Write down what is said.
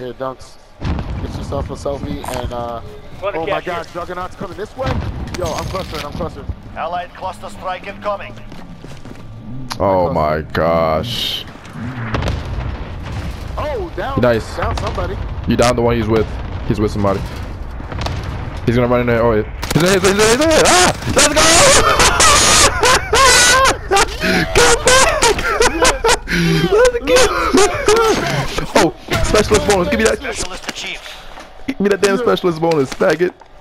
Here, Dunks. Get yourself a selfie and oh my god, Juggernaut's coming this way? Yo, I'm clustering. Allied cluster strike incoming. Oh my gosh. Oh, down. Nice. Down somebody. You down the one he's with. He's with somebody. He's gonna run in there. Oh, yeah. He's in there. Ah! Let's go! Come back! Let's go! Oh, specialist bonus. Give me that. Specialist achieved. Give me that damn specialist bonus. Faggot.